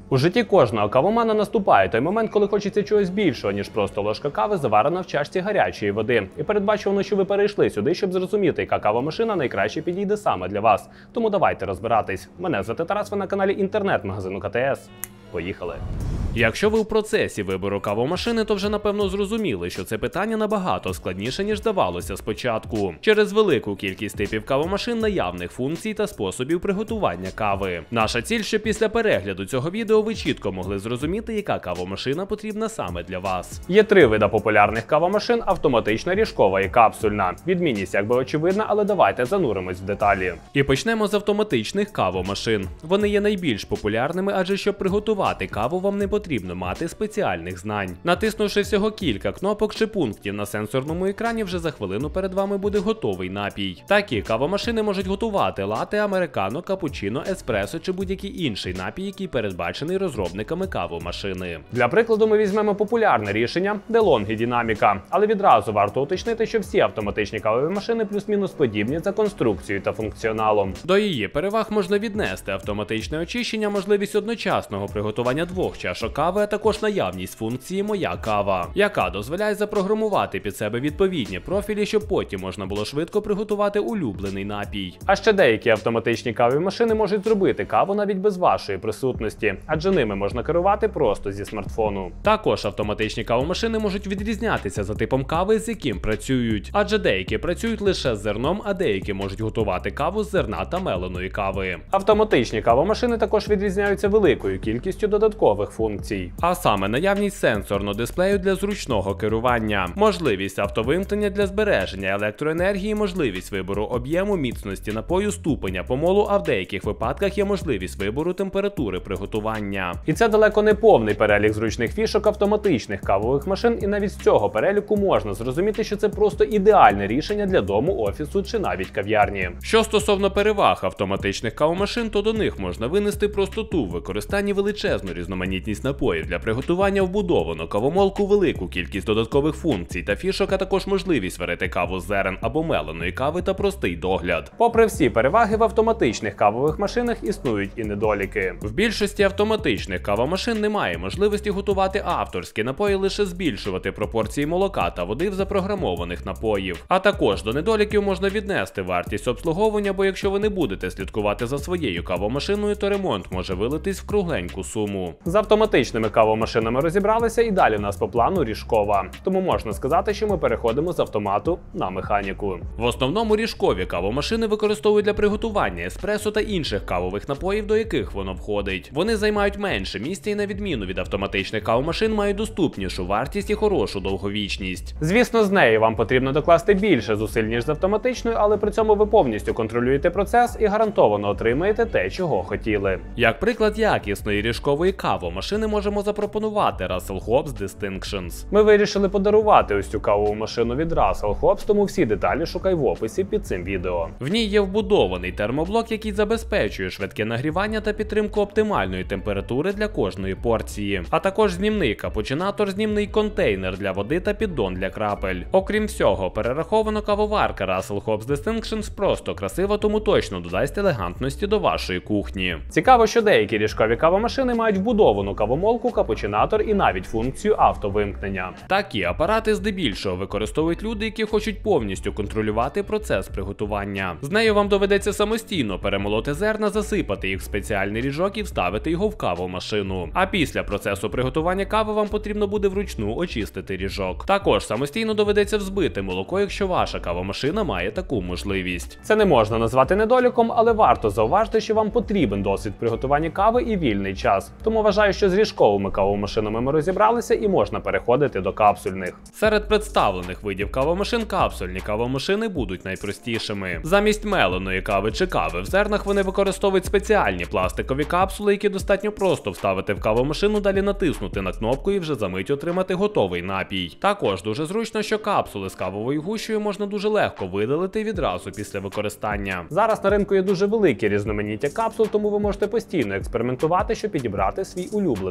У житті кожного кавомана наступає той момент, коли хочеться чогось більшого, ніж просто ложка кави, заварена в чашці гарячої води. І передбачувано, що ви перейшли сюди, щоб зрозуміти, яка кавомашина найкраще підійде саме для вас. Тому давайте розбиратись. Мене звати Тарас, ви на каналі інтернет-магазину КТС. Поїхали! Якщо ви в процесі вибору кавомашини, то вже напевно зрозуміли, що це питання набагато складніше, ніж здавалося спочатку. Через велику кількість типів кавомашин, наявних функцій та способів приготування кави. Наша ціль, щоб після перегляду цього відео ви чітко могли зрозуміти, яка кавомашина потрібна саме для вас. Є три види популярних кавомашин – автоматична, ріжкова і капсульна. Відмінність якби очевидна, але давайте зануримось в деталі. І почнемо з автоматичних кавомашин. Вони є найбільш популярними, адже щоб приготувати каву, вам не потрібно мати спеціальних знань. Натиснувши всього кілька кнопок чи пунктів на сенсорному екрані, вже за хвилину перед вами буде готовий напій. Такі кавомашини можуть готувати лате, американо, капучино, еспресо чи будь-який інший напій, який передбачений розробниками кавомашини. Для прикладу ми візьмемо популярне рішення DeLonghi Dynamica, але відразу варто уточнити, що всі автоматичні кавові машини плюс-мінус подібні за конструкцією та функціоналом. До її переваг можна віднести автоматичне очищення, можливість одночасного приготування двох чашок кави, а також наявність функції «Моя кава», яка дозволяє запрограмувати під себе відповідні профілі, щоб потім можна було швидко приготувати улюблений напій. А ще деякі автоматичні кавові машини можуть зробити каву навіть без вашої присутності, адже ними можна керувати просто зі смартфону. Також автоматичні кавомашини можуть відрізнятися за типом кави, з яким працюють, адже деякі працюють лише з зерном, а деякі можуть готувати каву з зерна та меленої кави. Автоматичні кавомашини також відрізняються великою кількістю додаткових функцій. А саме наявність сенсорного дисплею для зручного керування, можливість автовимкнення для збереження електроенергії, можливість вибору об'єму, міцності напою, ступеня помолу, а в деяких випадках є можливість вибору температури приготування. І це далеко не повний перелік зручних фішок автоматичних кавових машин, і навіть з цього переліку можна зрозуміти, що це просто ідеальне рішення для дому, офісу чи навіть кав'ярні. Що стосовно переваг автоматичних кавомашин, то до них можна винести простоту в використанні, величезну різноманітність напоїв для приготування, вбудовану кавомолку, велику кількість додаткових функцій та фішок, а також можливість варити каву з зерен або меленої кави та простий догляд. Попри всі переваги, в автоматичних кавових машинах існують і недоліки. В більшості автоматичних кавомашин немає можливості готувати авторські напої, лише збільшувати пропорції молока та води в запрограмованих напоїв. А також до недоліків можна віднести вартість обслуговування, бо якщо ви не будете слідкувати за своєю кавомашиною, то ремонт може вилитись в кругленьку суму. З автоматичними кавомашинами розібралися, і далі у нас по плану ріжкова. Тому можна сказати, що ми переходимо з автомату на механіку. В основному ріжкові кавомашини використовують для приготування еспресо та інших кавових напоїв, до яких воно входить. Вони займають менше місця і, на відміну від автоматичних кавомашин, мають доступнішу вартість і хорошу довговічність. Звісно, з нею вам потрібно докласти більше зусиль, ніж з автоматичною, але при цьому ви повністю контролюєте процес і гарантовано отримаєте те, чого хотіли. Як приклад якісної ріжкової кавомашини можемо запропонувати Russell Hobbs Distinctions. Ми вирішили подарувати ось цю кавову машину від Russell Hobbs, тому всі деталі шукай в описі під цим відео. В ній є вбудований термоблок, який забезпечує швидке нагрівання та підтримку оптимальної температури для кожної порції, а також знімний капучинатор, знімний контейнер для води та піддон для крапель. Окрім всього, перерахована кавоварка Russell Hobbs Distinctions просто красива, тому точно додасть елегантності до вашої кухні. Цікаво, що деякі ріжкові кавомашини мають вбудовану кавомолку, капучинатор і навіть функцію автовимкнення. Такі апарати здебільшого використовують люди, які хочуть повністю контролювати процес приготування. З нею вам доведеться самостійно перемолоти зерна, засипати їх в спеціальний ріжок і вставити його в кавомашину. А після процесу приготування кави вам потрібно буде вручну очистити ріжок. Також самостійно доведеться взбити молоко, якщо ваша кавомашина має таку можливість. Це не можна назвати недоліком, але варто зауважити, що вам потрібен досвід приготування кави і вільний час. Тому вважаю, що з ріжковими кавомашинами ми розібралися і можна переходити до капсульних. Серед представлених видів кавомашин капсульні кавомашини будуть найпростішими. Замість меленої кави чи кави в зернах вони використовують спеціальні пластикові капсули, які достатньо просто вставити в кавомашину, далі натиснути на кнопку і вже за мить отримати готовий напій. Також дуже зручно, що капсули з кавовою гущею можна дуже легко видалити відразу після використання. Зараз на ринку є дуже велике різноманіття капсул, тому ви можете постійно експериментувати, щоб підібрати свій улюблений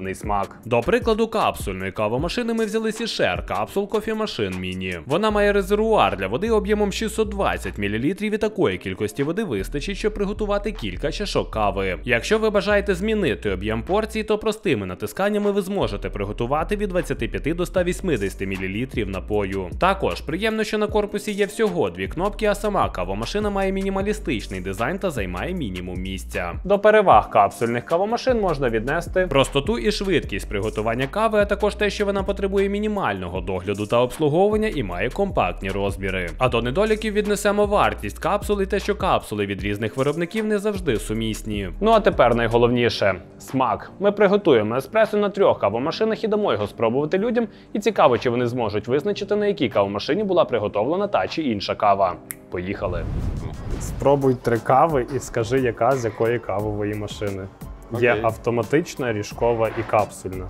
улюблений смак. До прикладу, капсульної кавомашини ми взяли Sisher Capsule Coffee Machine Mini. Вона має резервуар для води об'ємом 620 мл і такої кількості води вистачить, щоб приготувати кілька чашок кави. Якщо ви бажаєте змінити об'єм порції, то простими натисканнями ви зможете приготувати від 25 до 180 мл напою. Також приємно, що на корпусі є всього дві кнопки, а сама кавомашина має мінімалістичний дизайн та займає мінімум місця. До переваг капсульних кавомашин можна віднести простоту і швидкість приготування кави, а також те, що вона потребує мінімального догляду та обслуговування і має компактні розміри. А до недоліків віднесемо вартість капсул і те, що капсули від різних виробників не завжди сумісні. Ну а тепер найголовніше – смак. Ми приготуємо еспресо на 3 кавомашинах і дамо його спробувати людям, і цікаво, чи вони зможуть визначити, на якій кавомашині була приготовлена та чи інша кава. Поїхали. Спробуй 3 кави і скажи, яка з якої кавової машини. Є автоматична, ріжкова і капсульна.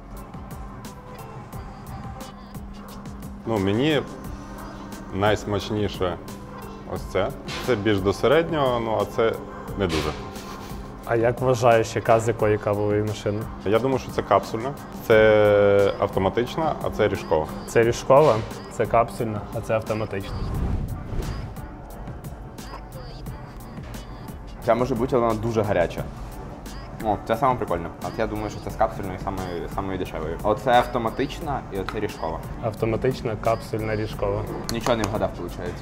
Ну, мені найсмачніше ось це. Це більш до середнього, ну а це не дуже. А як вважаєш, яка з якої кавової машини? Я думаю, що це капсульна, це автоматична, а це ріжкова. Це ріжкова, це капсульна, а це автоматична. Ця може бути, але вона дуже гаряча. О, це саме прикольне. От я думаю, що це з капсульної самої дешевої. Оце автоматична і оце ріжкова. Автоматична, капсульна, ріжкова. Нічого не вгадав, виходить.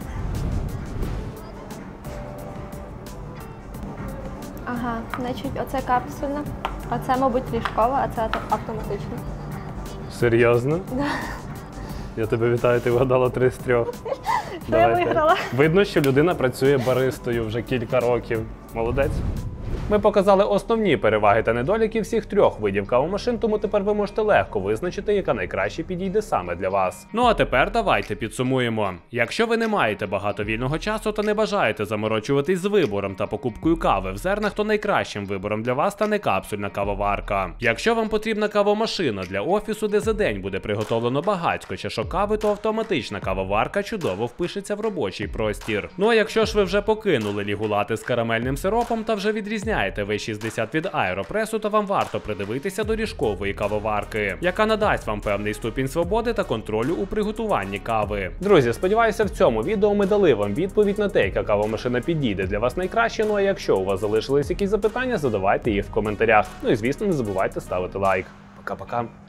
Ага, значить, оце капсульна, оце, мабуть, ріжкова, а це автоматична. Серйозно? Да. Я тебе вітаю, ти вгадала 3 з 3. Що я виграла? Видно, що людина працює баристою вже кілька років. Молодець. Ми показали основні переваги та недоліки всіх 3 видів кавомашин, тому тепер ви можете легко визначити, яка найкраще підійде саме для вас. Ну а тепер давайте підсумуємо. Якщо ви не маєте багато вільного часу та не бажаєте заморочуватись з вибором та покупкою кави в зернах, то найкращим вибором для вас стане капсульна кавоварка. Якщо вам потрібна кавомашина для офісу, де за день буде приготовлено багатько чашок кави, то автоматична кавоварка чудово впишеться в робочий простір. Ну а якщо ж ви вже покинули лігулати з карамельним сиропом та вже відрізняєте V60 від Аеропресу, то вам варто придивитися до ріжкової кавоварки, яка надасть вам певний ступінь свободи та контролю у приготуванні кави. Друзі, сподіваюся, в цьому відео ми дали вам відповідь на те, яка кавомашина підійде для вас найкраще. Ну а якщо у вас залишились якісь запитання, задавайте їх в коментарях. Ну і звісно, не забувайте ставити лайк. Пока-пока.